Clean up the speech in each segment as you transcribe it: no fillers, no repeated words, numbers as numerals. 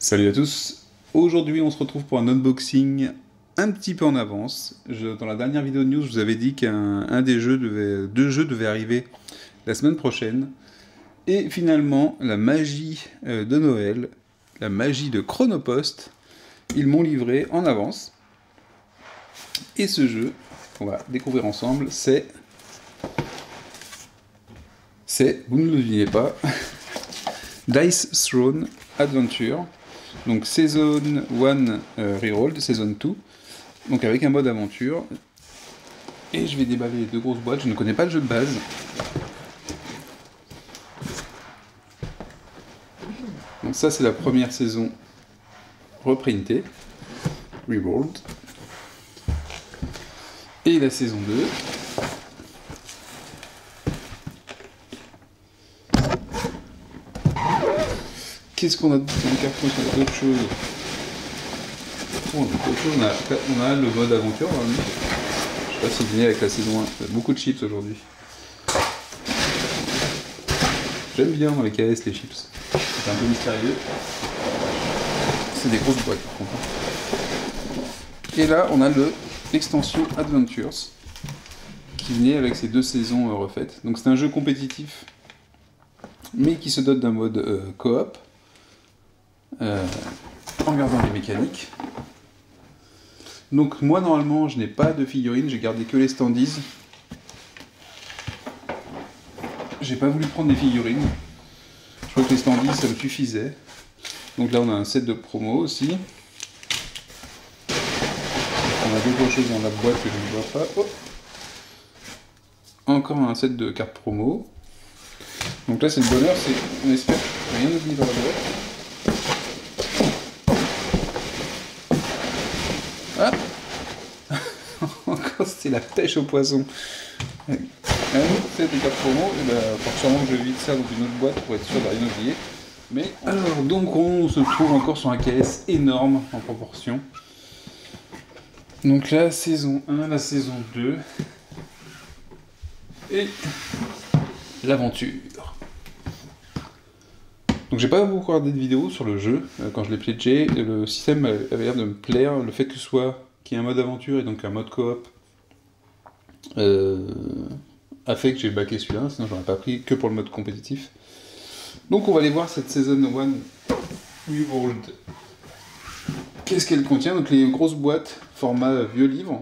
Salut à tous, aujourd'hui on se retrouve pour un unboxing un petit peu en avance. Dans la dernière vidéo de news, je vous avais dit deux jeux devaient arriver la semaine prochaine. Et finalement, la magie de Noël, la magie de Chronopost, ils m'ont livré en avance. Et ce jeu, qu'on va découvrir ensemble, c'est, vous ne le devinez pas, Dice Throne Adventure. Donc Season 1 Rerolled, Season 2, donc avec un mode aventure. Et je vais déballer les deux grosses boîtes, je ne connais pas le jeu de base. Donc ça c'est la première saison reprintée, Rerolled. Et la saison 2. Qu'est-ce qu'on a dans le carton? On a d'autres choses. On a le mode aventure. Hein. Je sais pas si vous venez avec la saison 1. Il y a beaucoup de chips aujourd'hui. J'aime bien dans les KS les chips. C'est un peu mystérieux. C'est des grosses boîtes par contre. Et là, on a l'extension Adventures qui venait avec ces deux saisons refaites. Donc c'est un jeu compétitif, mais qui se dote d'un mode coop. En regardant les mécaniques. Donc moi normalement je n'ai pas de figurines, j'ai gardé que les standees. J'ai pas voulu prendre des figurines. Je crois que les standees ça me suffisait. Donc là on a un set de promo aussi. On a d'autres choses dans la boîte que je ne vois pas. Oh, encore un set de cartes promo. Donc là c'est le bonheur, on espère rien oublier dans la boîte. Ah encore c'était la pêche au poisson. C'est des cartes promo, et ben, sûrement que je vide ça dans une autre boîte pour être sûr de rien oublier. Mais alors donc on se trouve encore sur un KS énorme en proportion. Donc la saison 1, la saison 2 et l'aventure. Donc j'ai pas beaucoup regardé de vidéos sur le jeu, quand je l'ai pledgé, le système avait l'air de me plaire, le fait qu'il y ait un mode aventure et donc un mode coop a fait que j'ai backé celui-là, sinon j'aurais pas pris que pour le mode compétitif. Donc on va aller voir cette Season 1 Rerolled. Qu'est-ce qu'elle contient? Donc les grosses boîtes, format vieux livre.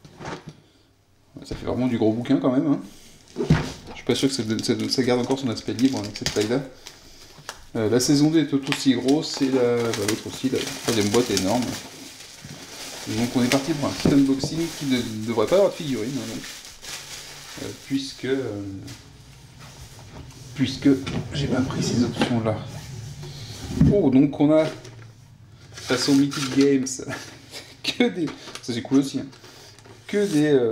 Ça fait vraiment du gros bouquin quand même. Hein. Je suis pas sûr que ça garde encore son aspect livre avec cette taille-là. La saison 2 est tout aussi grosse et l'autre aussi, la troisième boîte est énorme. Et donc on est parti pour un petit unboxing qui ne devrait pas avoir de figurine, hein, donc, puisque j'ai pas pris ces options là. Oh, donc on a façon Mythic Games que des, ça c'est cool aussi, hein, que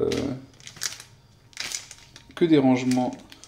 des rangements.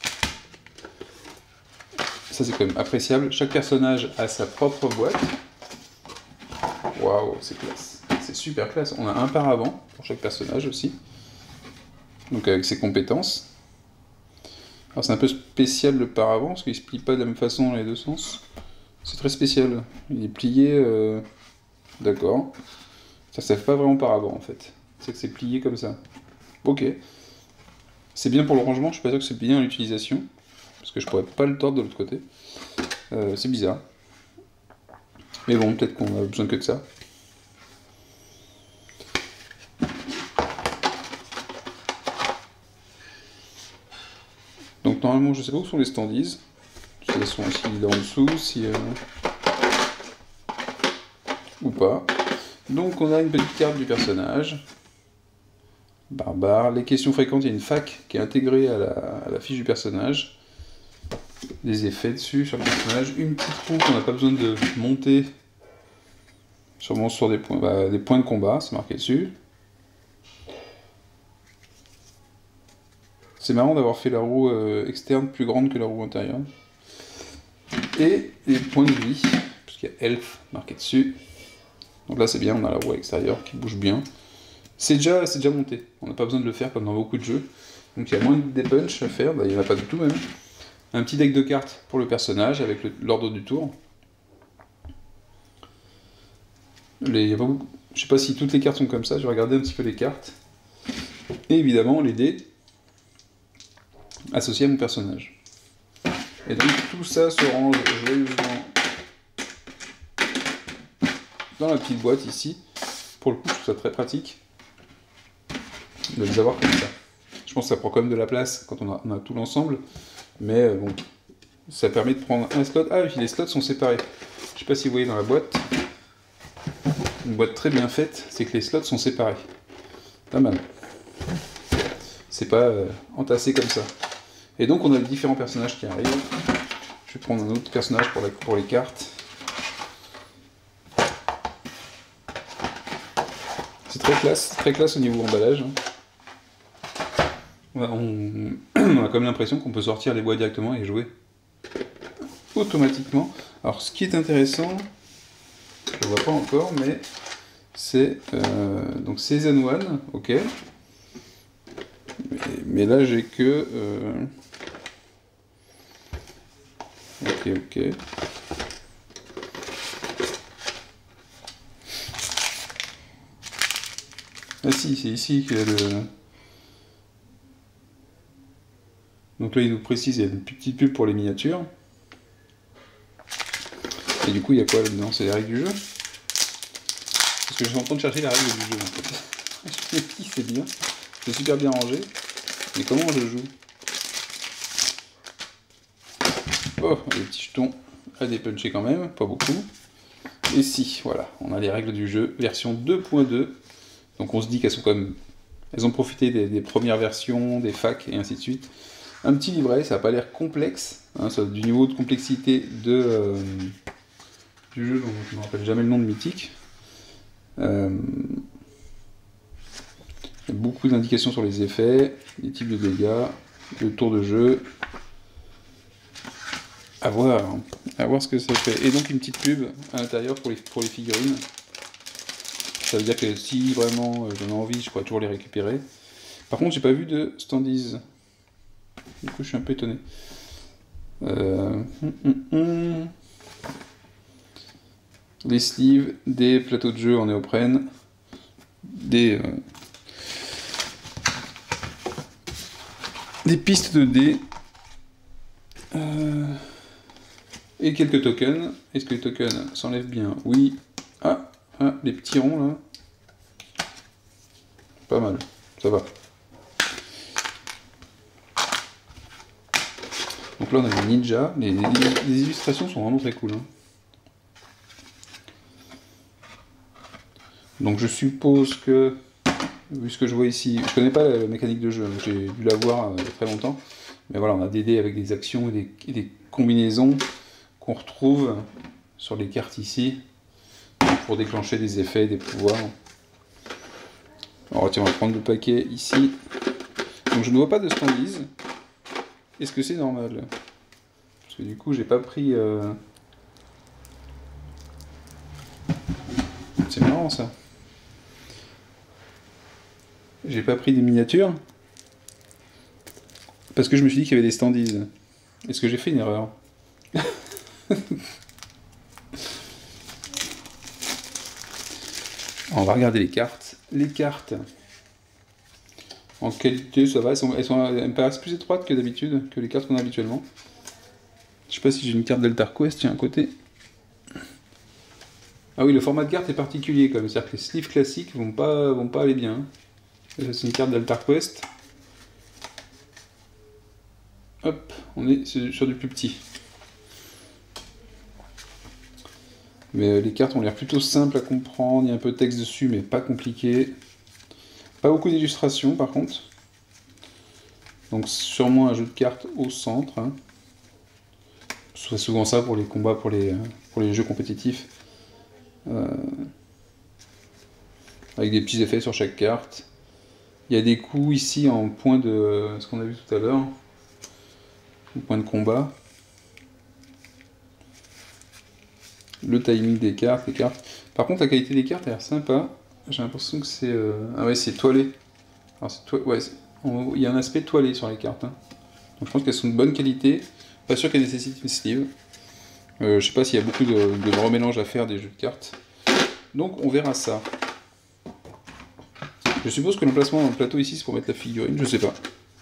Ça c'est quand même appréciable. Chaque personnage a sa propre boîte. Waouh, c'est classe. C'est super classe. On a un paravent pour chaque personnage aussi. Donc avec ses compétences. Alors c'est un peu spécial le paravent, parce qu'il ne se plie pas de la même façon dans les deux sens. C'est très spécial. Il est plié... D'accord. Ça ne fait pas vraiment paravent en fait. C'est que c'est plié comme ça. Ok. C'est bien pour le rangement, je suis pas sûr que c'est bien en utilisation. Parce que je pourrais pas le tordre de l'autre côté. C'est bizarre. Mais bon, peut-être qu'on a besoin que de ça. Donc normalement, je sais pas où sont les standees. Si elles sont aussi là en dessous, ou pas. Donc on a une petite carte du personnage. Barbare. Les questions fréquentes, il y a une fac qui est intégrée à la fiche du personnage. Des effets dessus sur le personnage, une petite roue qu'on n'a pas besoin de monter, sûrement sur des points de combat, c'est marqué dessus. C'est marrant d'avoir fait la roue externe plus grande que la roue intérieure. Et les points de vie, puisqu'il y a Elf marqué dessus. Donc là c'est bien, on a la roue extérieure qui bouge bien. C'est déjà monté, on n'a pas besoin de le faire comme dans beaucoup de jeux. Donc il y a moins de punch à faire, il n'y en a pas du tout même. Un petit deck de cartes pour le personnage avec l'ordre du tour. y a pas beaucoup... Je sais pas si toutes les cartes sont comme ça, je vais regarder un petit peu les cartes. Et évidemment les dés associés à mon personnage. Et donc tout ça se range joyeusement dans la petite boîte ici. Pour le coup, je trouve ça très pratique de les avoir comme ça. Je pense que ça prend quand même de la place quand on a tout l'ensemble, mais bon, ça permet de prendre un slot. Ah, et puis les slots sont séparés. Je sais pas si vous voyez dans la boîte, une boîte très bien faite, c'est que les slots sont séparés. Pas mal. C'est pas entassé comme ça. Et donc on a les différents personnages qui arrivent. Je vais prendre un autre personnage pour les cartes. C'est très classe au niveau emballage. On a comme l'impression qu'on peut sortir les boîtes directement et jouer automatiquement. Alors ce qui est intéressant, je ne vois pas encore, mais c'est donc Season 1, ok. Mais là j'ai que... Ok. Ah si, c'est ici qu'il y a le... Donc là il nous précise, il y a une petite pub pour les miniatures. Et du coup il y a quoi là-dedans? C'est les règles du jeu? Parce que je suis en train de chercher les règles du jeu en fait. Je me dis c'est bien, c'est super bien rangé. Mais comment je joue? Oh, les petits jetons à dépuncher quand même, pas beaucoup. Et si, voilà, on a les règles du jeu, version 2.2. Donc on se dit qu'elles sont quand même... Elles ont profité des premières versions, des facs et ainsi de suite. Un petit livret, ça n'a pas l'air complexe, hein, du niveau de complexité du jeu dont je ne me rappelle jamais le nom de Mythique. Il y a beaucoup d'indications sur les effets, les types de dégâts, le tour de jeu. À voir ce que ça fait. Et donc une petite pub à l'intérieur pour les figurines. Ça veut dire que si vraiment j'en ai envie, je pourrais toujours les récupérer. Par contre, j'ai pas vu de standees. Du coup, je suis un peu étonné. Des sleeves, des plateaux de jeu en néoprène, des pistes de dés, et quelques tokens. Est-ce que les tokens s'enlèvent bien? Oui. Ah, les petits ronds là. Pas mal, ça va. Donc là on a le ninja, les illustrations sont vraiment très cool. Hein. Donc je suppose que, vu ce que je vois ici, je connais pas la mécanique de jeu, j'ai dû la voir il y a très longtemps, mais voilà, on a des dés avec des actions et des combinaisons qu'on retrouve sur les cartes ici, pour déclencher des effets, des pouvoirs. Alors tiens, on va prendre le paquet ici. Donc je ne vois pas de standees. Est-ce que c'est normal? Parce que du coup, j'ai pas pris... C'est marrant ça. J'ai pas pris des miniatures. Parce que je me suis dit qu'il y avait des standees. Est-ce que j'ai fait une erreur? On va regarder les cartes. Les cartes, en qualité, ça va. Elles me paraissent plus étroites que d'habitude, que les cartes qu'on a habituellement. Je sais pas si j'ai une carte d'Altarquest, tiens, à côté. Ah oui, le format de carte est particulier quand même. C'est-à-dire que les sleeves classiques vont pas aller bien. C'est une carte d'Altarquest. Hop, on est sur du plus petit. Mais les cartes ont l'air plutôt simples à comprendre, il y a un peu de texte dessus, mais pas compliqué. Pas beaucoup d'illustrations par contre. Donc sûrement un jeu de cartes au centre. Hein. C'est souvent ça pour les combats, pour les jeux compétitifs. Avec des petits effets sur chaque carte. Il y a des coups ici en point de... ce qu'on a vu tout à l'heure. Point de combat. Le timing des cartes, les cartes. Par contre, la qualité des cartes a l'air sympa. J'ai l'impression que c'est... Ah ouais, c'est toilé. Alors, ouais, il y a un aspect toilé sur les cartes. Hein. Donc je pense qu'elles sont de bonne qualité. Pas sûr qu'elles nécessitent une sleeve. Je sais pas s'il y a beaucoup de remélange à faire des jeux de cartes. Donc on verra ça. Je suppose que l'emplacement dans le plateau ici c'est pour mettre la figurine, je sais pas.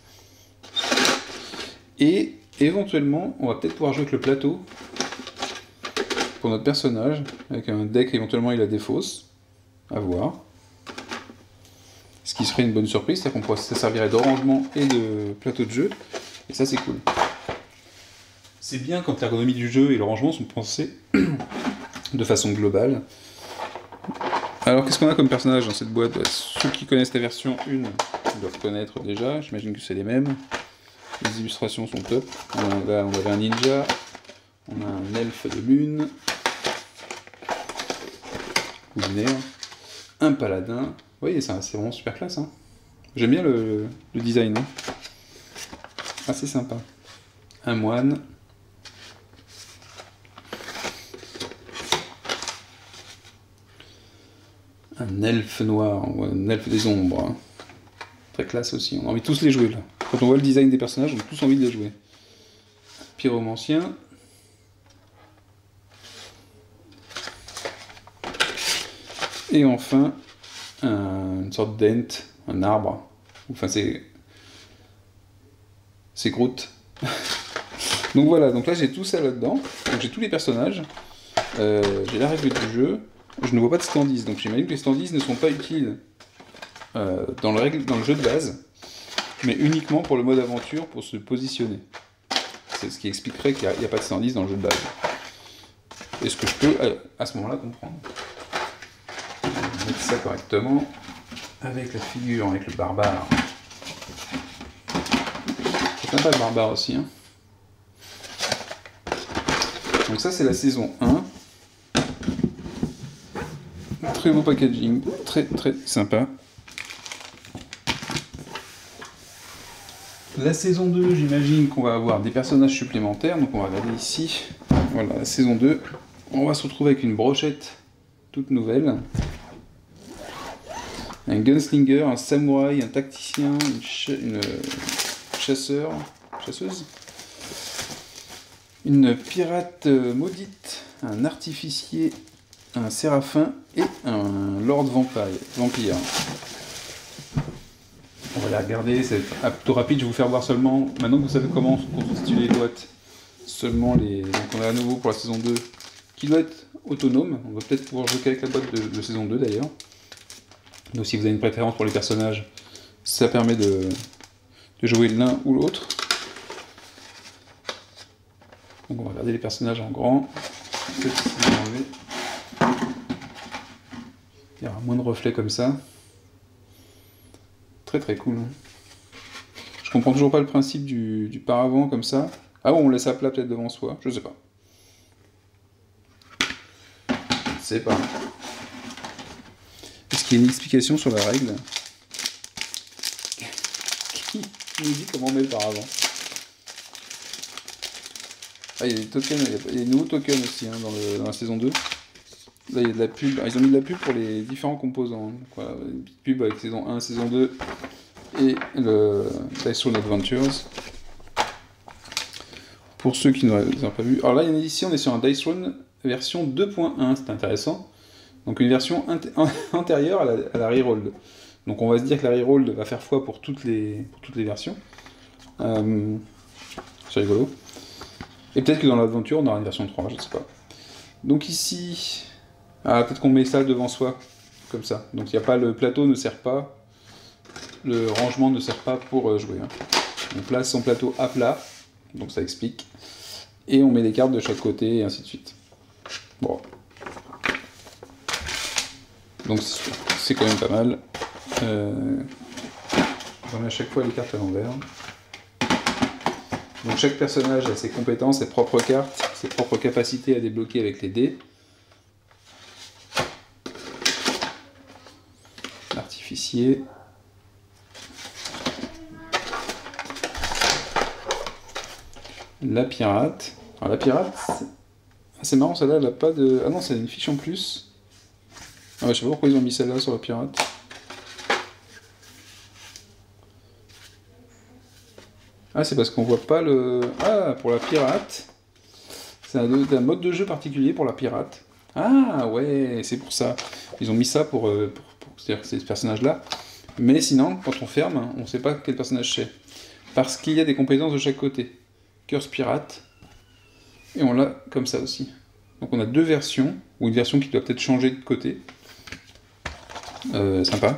Et éventuellement, on va peut-être pouvoir jouer avec le plateau pour notre personnage, avec un deck, éventuellement il a des fausses, à voir. Ce qui serait une bonne surprise, c'est-à-dire qu'on pourrait, ça servirait de rangement et de plateau de jeu, et ça c'est cool. C'est bien quand l'ergonomie du jeu et le rangement sont pensés de façon globale. Alors qu'est-ce qu'on a comme personnage dans cette boîte? Ceux qui connaissent la version 1 doivent connaître déjà, j'imagine que c'est les mêmes. Les illustrations sont top. Là on avait un ninja, on a un elfe de lune, lunaire, un paladin. Vous voyez, c'est vraiment super classe. Hein. J'aime bien le design. Hein. Assez sympa. Un moine. Un elfe noir, ou un elfe des ombres. Hein. Très classe aussi. On a envie de tous les jouer là. Quand on voit le design des personnages, on a tous envie de les jouer. Pyromancien. Et enfin, une sorte d'ent, un arbre. Enfin, c'est Groot. Donc voilà, donc là j'ai tout ça là-dedans. Donc j'ai tous les personnages. J'ai la règle du jeu. Je ne vois pas de standees, donc j'imagine que les standees ne sont pas utiles dans le jeu de base, mais uniquement pour le mode aventure, pour se positionner. C'est ce qui expliquerait qu'il n'y a pas de standees dans le jeu de base. Et ce que je peux, à ce moment-là, comprendre. On va mettre ça correctement, avec la figure, avec le barbare. C'est sympa le barbare aussi. Hein. Donc ça c'est la saison 1. Très beau packaging, très très sympa. La saison 2, j'imagine qu'on va avoir des personnages supplémentaires, donc on va regarder ici. Voilà, la saison 2. On va se retrouver avec une brochette toute nouvelle. Un gunslinger, un samouraï, un tacticien, une chasseuse, une pirate maudite, un artificier, un séraphin et un lord vampire. On va les regarder, c'est plutôt rapide, je vais vous faire voir seulement, maintenant que vous savez comment sont constituées les boîtes, seulement les... Donc on a à nouveau pour la saison 2, qui doit être autonome, on va peut-être pouvoir jouer qu'avec la boîte de saison 2 d'ailleurs. Donc si vous avez une préférence pour les personnages, ça permet de jouer l'un ou l'autre. Donc on va regarder les personnages en grand. Il y aura moins de reflets comme ça. Très très cool. Je comprends toujours pas le principe du paravent comme ça. Ah bon, on laisse à plat peut-être devant soi, je sais pas. Je sais pas. Est-ce qu'il y a une explication sur la règle? Qui nous dit comment on met le paravent? Ah, il y a des tokens, il y a des nouveaux tokens aussi hein, dans la saison 2. Là, il y a de la pub. Ah, ils ont mis de la pub pour les différents composants. Donc, voilà, une petite pub avec saison 1, saison 2 et le Dice Roll Adventures. Pour ceux qui n'auraient pas vu. Alors là, ici, on est sur un Dice Roll version 2.1. C'est intéressant. Donc une version antérieure à la reroll. Donc on va se dire que la reroll va faire foi pour toutes les versions. C'est rigolo. Et peut-être que dans l'aventure, on aura une version 3, je ne sais pas. Donc ici... Ah, peut-être qu'on met ça devant soi, comme ça. Donc il n'y a pas, le plateau ne sert pas, le rangement ne sert pas pour jouer. Hein. On place son plateau à plat, donc ça explique. Et on met des cartes de chaque côté, et ainsi de suite. Bon. Donc c'est quand même pas mal. On met à chaque fois les cartes à l'envers. Donc chaque personnage a ses compétences, ses propres cartes, ses propres capacités à débloquer avec les dés. L'artificier. La pirate. Alors la pirate, c'est marrant, celle-là, elle a pas de... Ah non, c'est une fiche en plus. Ah ouais, je sais pas pourquoi ils ont mis celle-là sur la pirate. Ah, c'est parce qu'on voit pas le... Ah, pour la pirate, c'est un mode de jeu particulier pour la pirate. Ah ouais, c'est pour ça. Ils ont mis ça pour c'est-à-dire ces personnages-là. Mais sinon, quand on ferme, on ne sait pas quel personnage c'est. Parce qu'il y a des compétences de chaque côté. Curse pirate, et on l'a comme ça aussi. Donc on a deux versions, ou une version qui doit peut-être changer de côté. Sympa.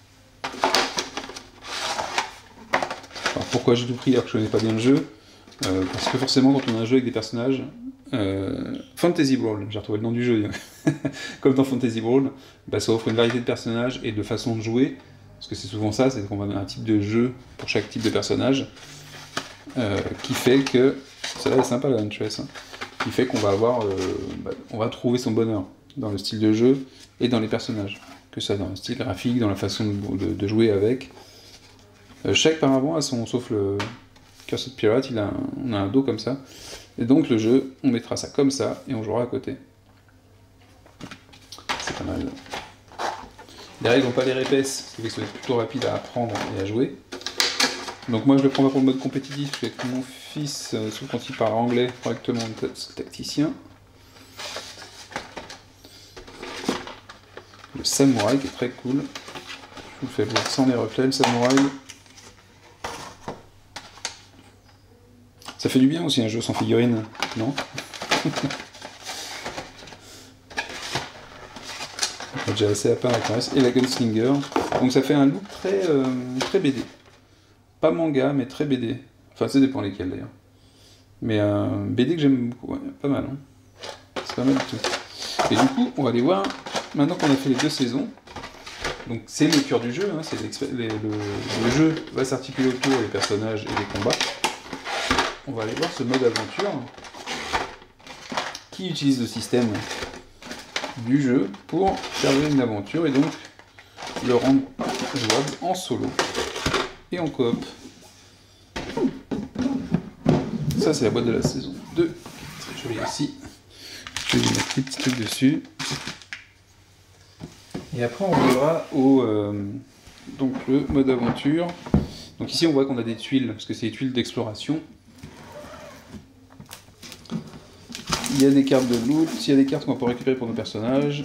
Alors pourquoi j'ai tout pris alors que je connais pas bien le jeu parce que forcément quand on a un jeu avec des personnages... Fantasy Brawl, j'ai retrouvé le nom du jeu. Comme dans Fantasy Brawl, bah, ça offre une variété de personnages et de façons de jouer. Parce que c'est souvent ça, c'est qu'on va avoir un type de jeu pour chaque type de personnage. Qui fait que... Celle-là est sympa la Huntress. Hein, qui fait qu'on va avoir... on va trouver son bonheur dans le style de jeu et dans les personnages. Que ça dans le style graphique, dans la façon de jouer avec. Chaque paravent a son... Sauf le Cursed Pirate, on a un dos comme ça. Et donc le jeu, on mettra ça comme ça, et on jouera à côté. C'est pas mal. Les règles n'ont pas l'air épaisses, ce qui fait que ça va être plutôt rapide à apprendre et à jouer. Donc moi je le prends pas pour le mode compétitif, je fais avec mon fils, sauf quand il parle anglais correctement, tacticien. Le samouraï qui est très cool. Je vous le fais voir sans les reflets, le samouraï. Ça fait du bien aussi un jeu sans figurine, non? On a déjà assez à part avec le reste. Et la Gunslinger. Donc ça fait un look très, très BD. Pas manga, mais très BD. Enfin, ça dépend lesquels d'ailleurs. Mais BD que j'aime beaucoup, ouais, pas mal. Hein. C'est pas mal du tout. Et du coup, on va aller voir, maintenant qu'on a fait les deux saisons, donc c'est le cœur du jeu, hein, le jeu va s'articuler autour des personnages et des combats. On va aller voir ce mode aventure qui utilise le système du jeu pour faire une aventure et donc le rendre jouable en solo et en coop. Ça c'est la boîte de la saison 2, très jolie aussi. Je vais mettre les petits trucs dessus. Et après on verra donc le mode aventure. Donc ici on voit qu'on a des tuiles, parce que c'est des tuiles d'exploration. Il y a des cartes de loot, il y a des cartes qu'on peut récupérer pour nos personnages.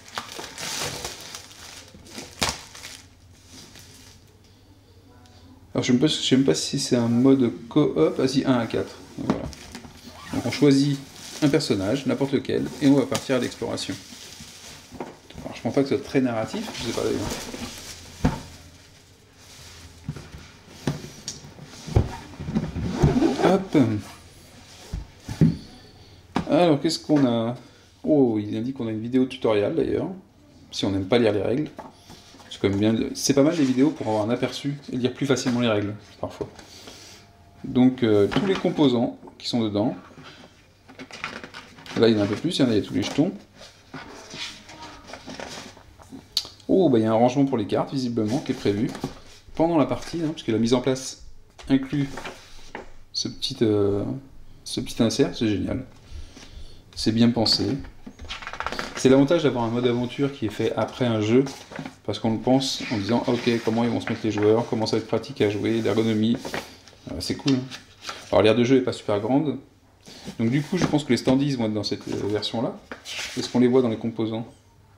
Alors je ne sais même pas si c'est un mode coop, ah si, 1 à 4. Voilà. Donc on choisit un personnage, n'importe lequel, et on va partir à l'exploration. Alors je pense pas que ce soit très narratif, je sais pas d'ailleurs. Hop. Alors, qu'est-ce qu'on a? Oh, il indique qu'on a une vidéo tutoriel d'ailleurs, si on n'aime pas lire les règles. C'est quand même bien. C'est pas mal les vidéos pour avoir un aperçu et lire plus facilement les règles, parfois. Donc, tous les composants qui sont dedans. Là, il y en a un peu plus, il y a tous les jetons. Oh, bah il y a un rangement pour les cartes, visiblement, qui est prévu pendant la partie, hein, puisque la mise en place inclut ce petit insert, c'est génial. C'est bien pensé. C'est l'avantage d'avoir un mode aventure qui est fait après un jeu, parce qu'on le pense en disant ah, ok, comment ils vont se mettre les joueurs, comment ça va être pratique à jouer, l'ergonomie, c'est cool. Hein. Alors l'aire de jeu n'est pas super grande, donc du coup je pense que les standees vont être dans cette version-là. Est-ce qu'on les voit dans les composants?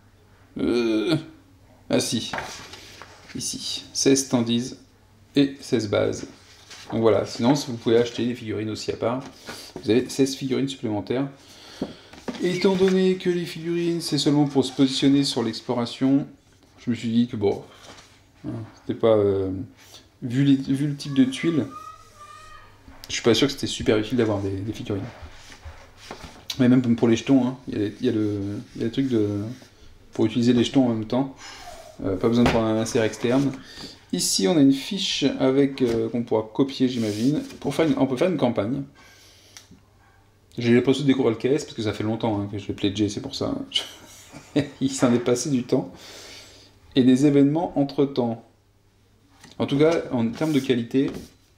Ah si, ici, 16 standees et 16 bases. Donc voilà, sinon vous pouvez acheter des figurines aussi à part. Vous avez 16 figurines supplémentaires. Et étant donné que les figurines, c'est seulement pour se positionner sur l'exploration, je me suis dit que bon, c'était pas... vu le type de tuiles, je suis pas sûr que c'était super utile d'avoir des figurines. Mais même pour les jetons, hein, il y a le truc pour utiliser les jetons en même temps. Pas besoin de prendre un insert externe. Ici, on a une fiche avec qu'on pourra copier, j'imagine. On peut faire une campagne. J'ai l'impression de découvrir le KS parce que ça fait longtemps que je l'ai pledgé, c'est pour ça. Il s'en est passé du temps. Et des événements entre-temps. En tout cas, en termes de qualité,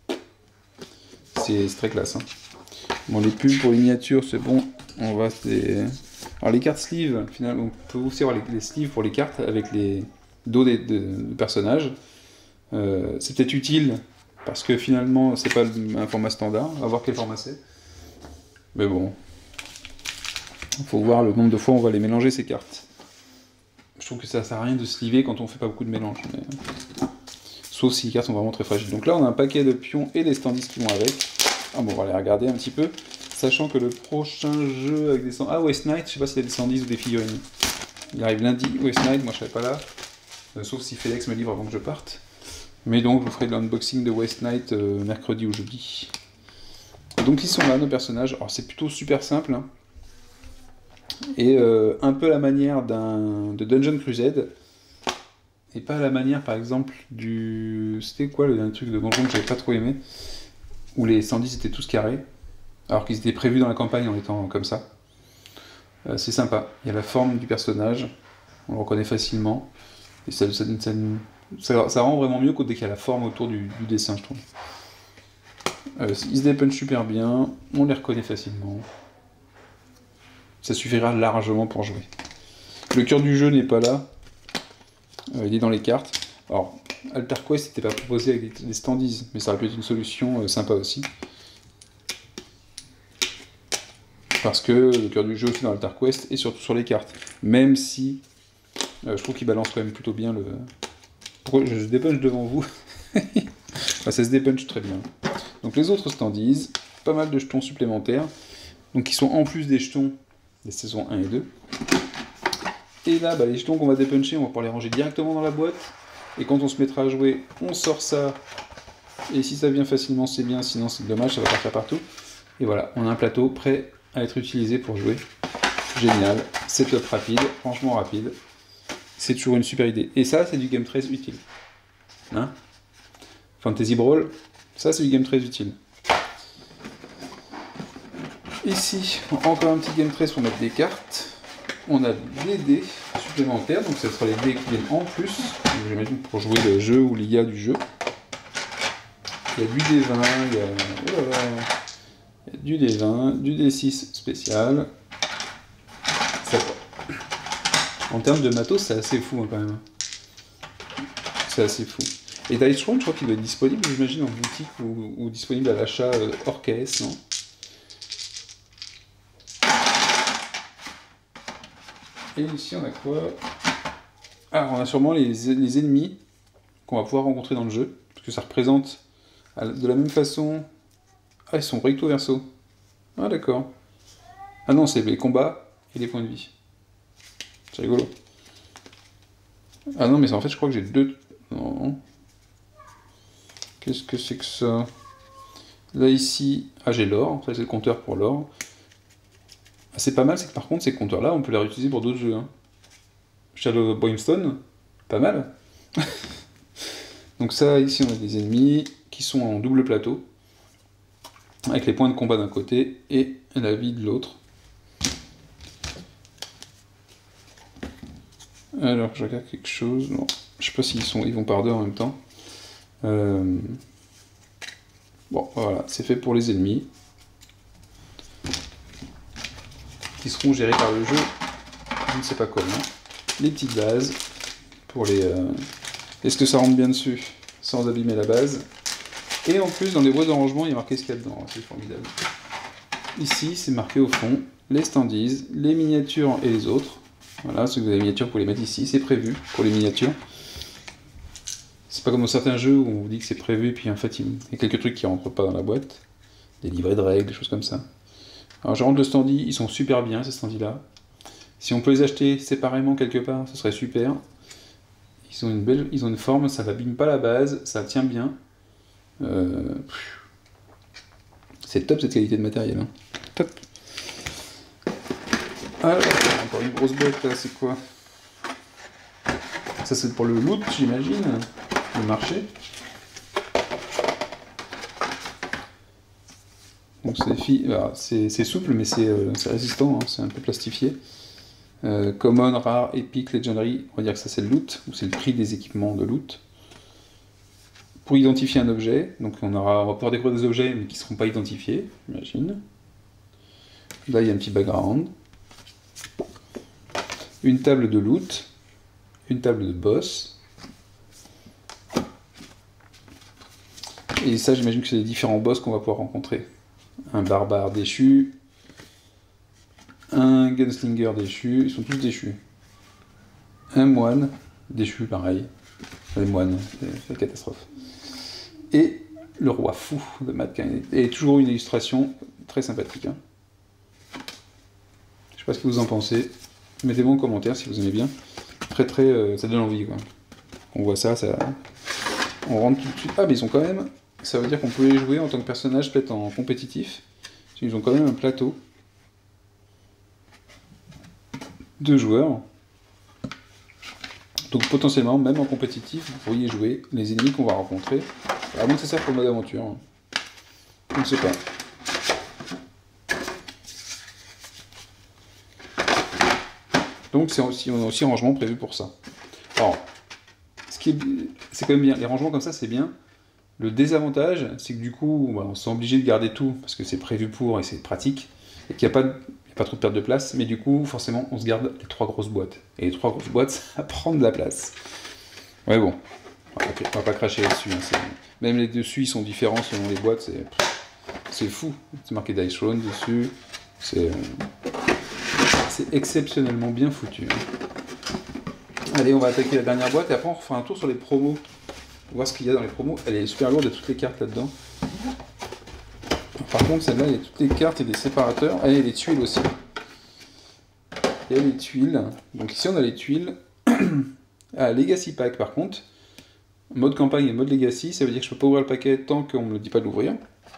c'est très classe. Hein. Bon, les pubs pour les miniatures, c'est bon. On va Alors les cartes sleeves, finalement, on peut aussi avoir les sleeves pour les cartes avec les dos de personnages. C'est peut-être utile parce que finalement, c'est pas un format standard. À voir quel format c'est. Mais bon. Il faut voir le nombre de fois où on va les mélanger ces cartes. Je trouve que ça sert à rien de se liver quand on fait pas beaucoup de mélange. Mais... sauf si les cartes sont vraiment très fragiles. Donc là on a un paquet de pions et des standees qui vont avec. Ah bon, on va les regarder un petit peu. Sachant que le prochain jeu avec des standees... Ah, West Knight, je sais pas s'il y a des standees ou des figurines. Il arrive lundi, West Knight, moi je serai pas là. Sauf si FedEx me livre avant que je parte. Mais donc je vous ferai de l'unboxing de West Knight mercredi ou jeudi. Donc ils sont là, nos personnages. Alors c'est plutôt super simple. Hein. Et un peu la manière de Dungeon Crusade. Et pas à la manière par exemple du... C'était quoi le dernier truc de donjon que j'avais pas trop aimé, où les 110 étaient tous carrés, alors qu'ils étaient prévus dans la campagne en étant comme ça. C'est sympa, il y a la forme du personnage, on le reconnaît facilement, et ça rend vraiment mieux que dès qu'il y a la forme autour du dessin, je trouve. Ils se dépunchent super bien, on les reconnaît facilement. Ça suffira largement pour jouer. Le cœur du jeu n'est pas là, il est dans les cartes. Alors, Alter Quest n'était pas proposé avec des standees, mais ça aurait pu être une solution sympa aussi. Parce que le cœur du jeu aussi dans Alter Quest, et surtout sur les cartes. Même si, je trouve qu'il balance quand même plutôt bien le... Pourquoi je dépunch devant vous? Ça se dépunch très bien. Donc les autres standees, pas mal de jetons supplémentaires, donc qui sont en plus des jetons des saisons 1 et 2. Et là, les jetons qu'on va dépuncher, on va pouvoir les ranger directement dans la boîte. Et quand on se mettra à jouer, on sort ça. Et si ça vient facilement, c'est bien. Sinon, c'est dommage, ça va partir partout. Et voilà, on a un plateau prêt à être utilisé pour jouer. Génial. Setup rapide, franchement rapide. C'est toujours une super idée. Et ça, c'est du game très utile. Hein? Fantasy Brawl, ça, c'est du game très utile. Ici, encore un petit game trace pour mettre des cartes. On a des dés supplémentaires, donc ce sera les dés qui viennent en plus, j'imagine pour jouer le jeu ou l'IA du jeu. Il y a du D20, il y a du D20, du D6 spécial. Ça... En termes de matos, c'est assez fou hein, quand même. C'est assez fou. Et Dice Throne, je crois qu'il doit être disponible, j'imagine, en boutique ou disponible à l'achat hors caisse, non? Et ici, on a quoi? Ah, on a sûrement les ennemis qu'on va pouvoir rencontrer dans le jeu, parce que ça représente de la même façon... Ah, ils sont recto verso. Ah, d'accord. Ah non, c'est les combats et les points de vie. C'est rigolo. Ah non, mais en fait, je crois que j'ai deux... Non. Qu'est-ce que c'est que ça? Là, ici... Ah, j'ai l'or. En fait, c'est le compteur pour l'or. Ah, c'est pas mal, c'est que par contre, ces compteurs-là, on peut les réutiliser pour d'autres jeux. Hein. Shadow of Brimstone, pas mal. Donc ça, ici, on a des ennemis qui sont en double plateau, avec les points de combat d'un côté et la vie de l'autre. Alors, je regarde quelque chose. Bon, je sais pas ils vont par deux en même temps. Bon, voilà, c'est fait pour les ennemis. Qui seront gérés par le jeu, je ne sais pas comment. Les petites bases pour les... Est-ce que ça rentre bien dessus sans abîmer la base? Et en plus, dans les boîtes d'arrangement, il y a marqué ce qu'il y a dedans, c'est formidable. Ici, c'est marqué au fond, les standees, les miniatures et les autres. Voilà, ceux que vous avez les miniatures, vous pouvez les mettre ici, c'est prévu pour les miniatures. C'est pas comme dans certains jeux où on vous dit que c'est prévu, et puis en fait, il y a quelques trucs qui rentrent pas dans la boîte. Des livrets de règles, des choses comme ça. Alors je rentre le standee, ils sont super bien ces standees-là. Si on peut les acheter séparément quelque part, ce serait super. Ils ont une forme, ça n'abîme pas la base, ça tient bien. C'est top cette qualité de matériel. Hein. Top. Alors, encore une grosse boîte là, c'est quoi? Ça c'est pour le loot, j'imagine, le marché. Donc c'est souple, mais c'est résistant, hein, c'est un peu plastifié. Common, rare, epic, legendary, on va dire que ça c'est le loot, ou c'est le prix des équipements de loot. Pour identifier un objet, donc on va pouvoir découvrir des objets mais qui ne seront pas identifiés, j'imagine. Là il y a un petit background. Une table de loot, une table de boss. Et ça j'imagine que c'est les différents boss qu'on va pouvoir rencontrer. Un barbare déchu, un gunslinger déchu, ils sont tous déchus. Un moine déchu, pareil. Les moines, c'est la catastrophe. Et le roi fou de Matt Kennedy. Et toujours une illustration très sympathique. Hein. Je sais pas ce que vous en pensez. Mettez-moi en commentaire si vous aimez bien. Ça donne envie, quoi. On voit ça, on rentre tout de suite. Ah, mais ils ont quand même... Ça veut dire qu'on peut les jouer en tant que personnage, peut-être en compétitif. Ils ont quand même un plateau. 2 joueurs. Donc potentiellement, même en compétitif, vous pourriez jouer les ennemis qu'on va rencontrer. À moins que ça serve pour le mode aventure. Hein. Je ne sais pas. Donc on a aussi un rangement prévu pour ça. Alors, c'est quand même bien. Les rangements comme ça, c'est bien. Le désavantage, c'est que du coup, on s'est obligé de garder tout, parce que c'est prévu pour et c'est pratique, et qu'il n'y a pas trop de perte de place, mais du coup, forcément, on se garde les 3 grosses boîtes. Et les 3 grosses boîtes, ça prend de la place. Ouais, bon, on va pas cracher là-dessus. Hein, même les dessus, ils sont différents selon les boîtes, c'est fou. C'est marqué Dice Throne dessus, c'est exceptionnellement bien foutu. Hein. Allez, on va attaquer la dernière boîte, et après on refait un tour sur les promos. Voir ce qu'il y a dans les promos. Elle est super lourde, il y a toutes les cartes là-dedans. Par contre, celle-là, il y a toutes les cartes et des séparateurs. Et les tuiles aussi. Il y a les tuiles. Donc ici, on a les tuiles. Ah, Legacy Pack, par contre. Mode campagne et mode Legacy, ça veut dire que je ne peux pas ouvrir le paquet tant qu'on ne me le dit pas de l'ouvrir.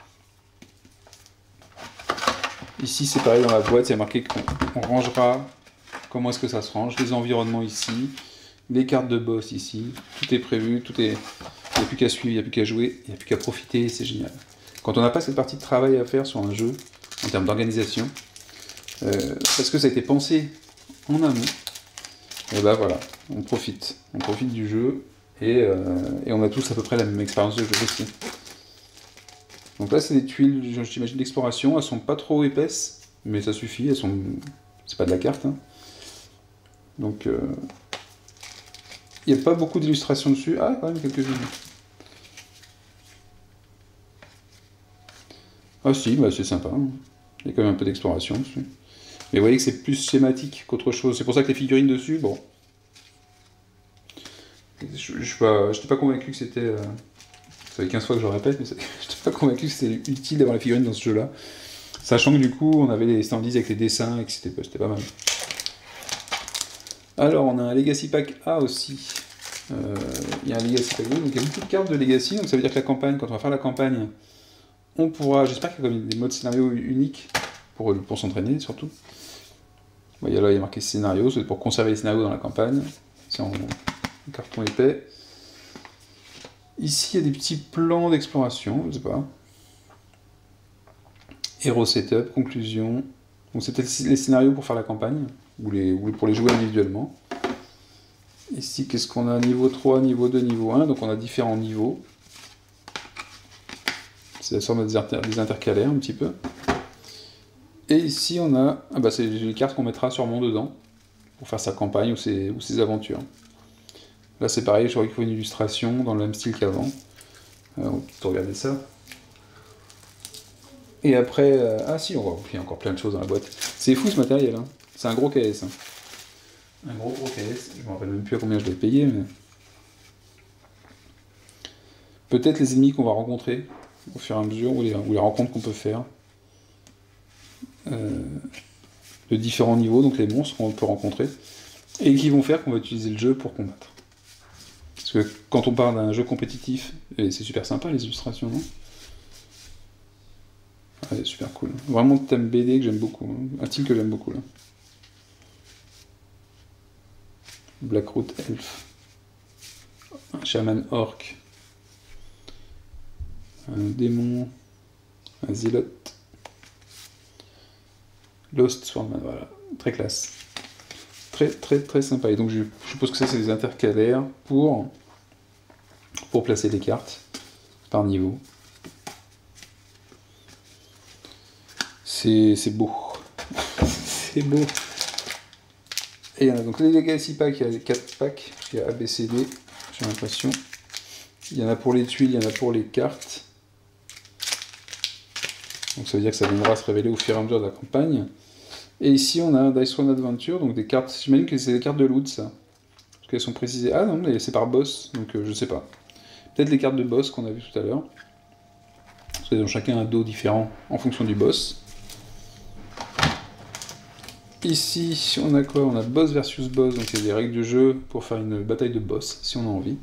Ici, c'est pareil, dans la boîte, il y a marqué qu'on rangera. Comment est-ce que ça se range. Les environnements ici. Les cartes de boss ici, tout est prévu, il n'y a plus qu'à suivre, il n'y a plus qu'à jouer, il n'y a plus qu'à profiter, c'est génial. Quand on n'a pas cette partie de travail à faire sur un jeu, en termes d'organisation, parce que ça a été pensé en amont, et ben voilà, on profite du jeu, et on a tous à peu près la même expérience de jeu aussi. Donc là c'est des tuiles, j'imagine, d'exploration, elles sont pas trop épaisses, mais ça suffit, c'est pas de la carte, hein. Donc... il n'y a pas beaucoup d'illustrations dessus. Ah, quand même quelques-unes. Ah si, bah, c'est sympa. Hein. Il y a quand même un peu d'exploration dessus. Mais vous voyez que c'est plus schématique qu'autre chose. C'est pour ça que les figurines dessus, bon... Je n'étais pas convaincu que c'était... Ça fait 15 fois que je le répète, mais je n'étais pas convaincu que c'était utile d'avoir les figurines dans ce jeu-là. Sachant que du coup, on avait les standees avec les dessins et que c'était pas mal. Alors, on a un Legacy Pack A aussi. Il y a un Legacy Pack B, donc il y a beaucoup de cartes de Legacy, donc ça veut dire que la campagne, quand on va faire la campagne, on pourra, j'espère qu'il y a des modes scénario uniques pour s'entraîner surtout. Bon, là, il y a marqué scénario, c'est pour conserver les scénarios dans la campagne. C'est en carton épais. Ici, il y a des petits plans d'exploration, je sais pas. Hero Setup, conclusion. Donc c'était les scénarios pour faire la campagne, ou pour les jouer individuellement. Ici, qu'est-ce qu'on a? Niveau 3, niveau 2, niveau 1, donc on a différents niveaux. C'est la sorte des intercalaires, un petit peu. Et ici, on a... Ah bah, c'est les cartes qu'on mettra sûrement dedans, pour faire sa campagne ou ses aventures. Là, c'est pareil, je crois qu'il faut une illustration dans le même style qu'avant. On peut regarder ça. Et après... ah si, il y a encore plein de choses dans la boîte. C'est fou, ce matériel, hein. C'est un gros KS, hein. Un gros KS, je ne me rappelle même plus à combien je l'ai payé, mais... Peut-être les ennemis qu'on va rencontrer au fur et à mesure, ou les rencontres qu'on peut faire. De différents niveaux, donc les monstres qu'on peut rencontrer, et qui vont faire qu'on va utiliser le jeu pour combattre. Parce que quand on parle d'un jeu compétitif, et c'est super sympa les illustrations, non? Ouais, super cool. Vraiment le thème BD que j'aime beaucoup, hein. Un style que j'aime beaucoup là. Blackroot Elf. Un chaman orc. Un démon. Un zélote. Lost Swarmman, voilà. Très classe. Très très très sympa. Et donc je suppose que ça c'est des intercalaires pour placer les cartes par niveau. C'est beau. C'est beau. Et donc les Legacy Pack, il y a 4 packs, il y a ABCD, j'ai l'impression. Il y en a pour les tuiles, il y en a pour les cartes. Donc ça veut dire que ça viendra se révéler au fur et à mesure de la campagne. Et ici, on a Dice One Adventure, donc des cartes, j'imagine que c'est des cartes de loot, ça. Parce qu'elles sont précisées. Ah non, mais c'est par boss, donc je sais pas. Peut-être les cartes de boss qu'on a vu tout à l'heure. Parce qu'elles ont chacun un dos différent en fonction du boss. Ici, on a quoi? On a boss versus boss, donc il y a des règles de jeu pour faire une bataille de boss, si on a envie.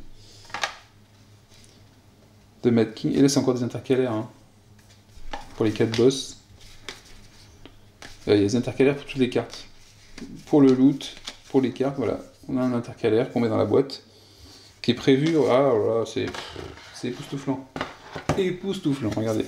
The Mad King, et là c'est encore des intercalaires, hein, pour les 4 boss. Il y a des intercalaires pour toutes les cartes. Pour le loot, pour les cartes, voilà. On a un intercalaire qu'on met dans la boîte, qui est prévu, ah voilà, c'est époustouflant. Époustouflant, regardez.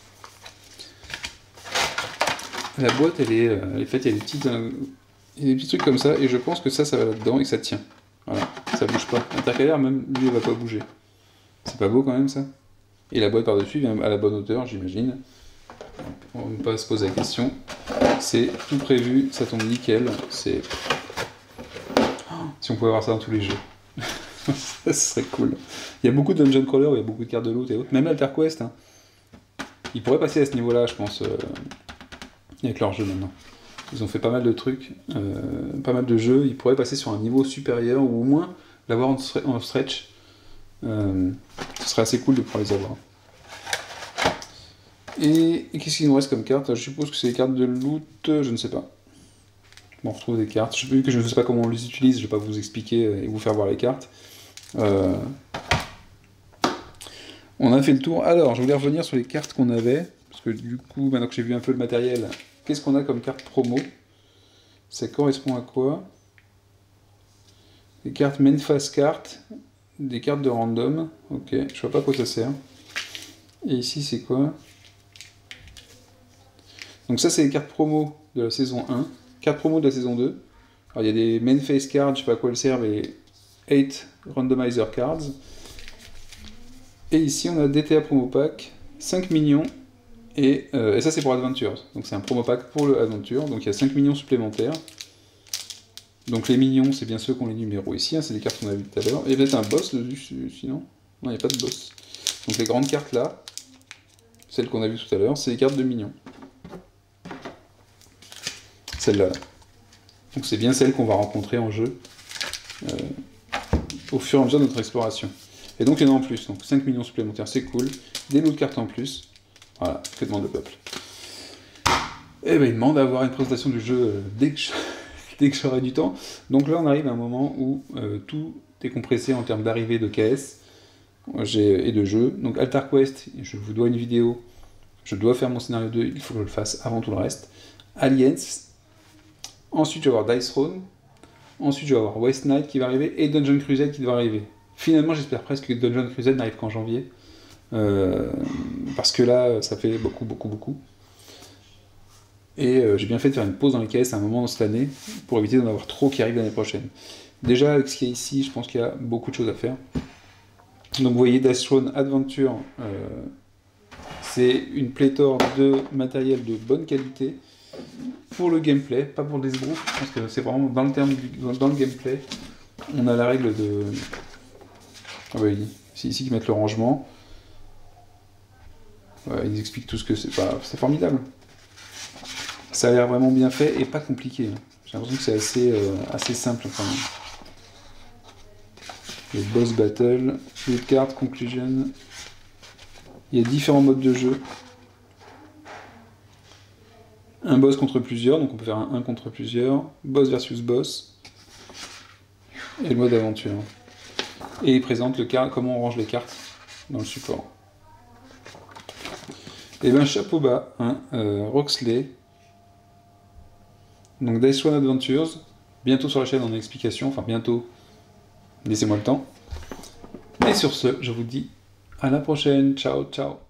La boîte, elle est faite, il y a des petits trucs comme ça, et je pense que ça va là-dedans et que ça tient. Voilà, ça bouge pas. L'intercalaire, même lui, il va pas bouger. C'est pas beau quand même, ça? Et la boîte par-dessus vient à la bonne hauteur, j'imagine. On va pas se poser la question. C'est tout prévu, ça tombe nickel. C'est... Si on pouvait avoir ça dans tous les jeux. Ça serait cool. Il y a beaucoup de dungeon crawler, il y a beaucoup de cartes de loot et autres. Même AlterQuest, hein. Ils pourraient passer à ce niveau-là, je pense, avec leur jeu maintenant. Ils ont fait pas mal de trucs, pas mal de jeux. Ils pourraient passer sur un niveau supérieur, ou au moins l'avoir en stretch. Ce serait assez cool de pouvoir les avoir. Et qu'est-ce qu'il nous reste comme carte? Je suppose que c'est des cartes de loot, je ne sais pas. Bon, on retrouve des cartes. Je ne sais pas comment on les utilise, je ne vais pas vous expliquer et vous faire voir les cartes. On a fait le tour. Alors, je voulais revenir sur les cartes qu'on avait, parce que du coup, maintenant que j'ai vu un peu le matériel, qu'est-ce qu'on a comme carte promo? Ça correspond à quoi? Des cartes main phase cartes, des cartes de random. Ok, je vois pas à quoi ça sert. Et ici, c'est quoi? Donc ça, c'est les cartes promo de la saison 1. Cartes promo de la saison 2. Alors, il y a des main phase cards, je sais pas à quoi elles servent, et 8 randomizer cards. Et ici, on a DTA promo pack, 5 millions, et ça, c'est pour Adventures. Donc, c'est un promo pack pour le Adventure. Donc, il y a 5 millions supplémentaires. Donc, les millions, c'est bien ceux qui ont les numéros ici. Hein, c'est les cartes qu'on a vues tout à l'heure. Il y a peut-être un boss dessus, sinon. Non, il n'y a pas de boss. Donc, les grandes cartes là, celles qu'on a vues tout à l'heure, c'est les cartes de millions. Celle-là. Donc c'est bien celle qu'on va rencontrer en jeu au fur et à mesure de notre exploration. Et donc il y en a en plus, donc 5 millions supplémentaires, c'est cool. Des lots de cartes en plus. Voilà, que demande le peuple. Et ben il demande d'avoir une présentation du jeu dès que j'aurai du temps. Donc là on arrive à un moment où tout est compressé en termes d'arrivée de KS et de jeu. Donc AlterQuest, je vous dois une vidéo. Je dois faire mon scénario 2, il faut que je le fasse avant tout le reste. Aliens. Ensuite, je vais avoir Dice Throne. Ensuite, je vais avoir Waste Knight qui va arriver. Et Dungeon Crusade qui devrait arriver. Finalement, j'espère presque que Dungeon Crusade n'arrive qu'en janvier. Parce que là, ça fait beaucoup. Et j'ai bien fait de faire une pause dans les caisses à un moment dans cette année. Pour éviter d'en avoir trop qui arrivent l'année prochaine. Déjà, avec ce qu'il y a ici, je pense qu'il y a beaucoup de choses à faire. Donc, vous voyez, Dice Throne Adventure, c'est une pléthore de matériel de bonne qualité. Pour le gameplay, pas pour le disgroup, je pense que c'est vraiment dans le gameplay. On a la règle de... Ah oui, c'est ici qu'ils mettent le rangement. Ouais, ils expliquent tout ce que c'est. C'est formidable. Ça a l'air vraiment bien fait et pas compliqué. J'ai l'impression que c'est assez simple quand même. Le boss battle, loot card, conclusion. Il y a différents modes de jeu. Un boss contre plusieurs, donc on peut faire un 1 contre plusieurs. Boss versus boss. Et le mode aventure. Et il présente comment on range les cartes dans le support. Et ben chapeau bas, hein, Roxley. Donc Dice One Adventures. Bientôt sur la chaîne en explication, enfin bientôt. Laissez-moi le temps. Et sur ce, je vous dis à la prochaine. Ciao, ciao.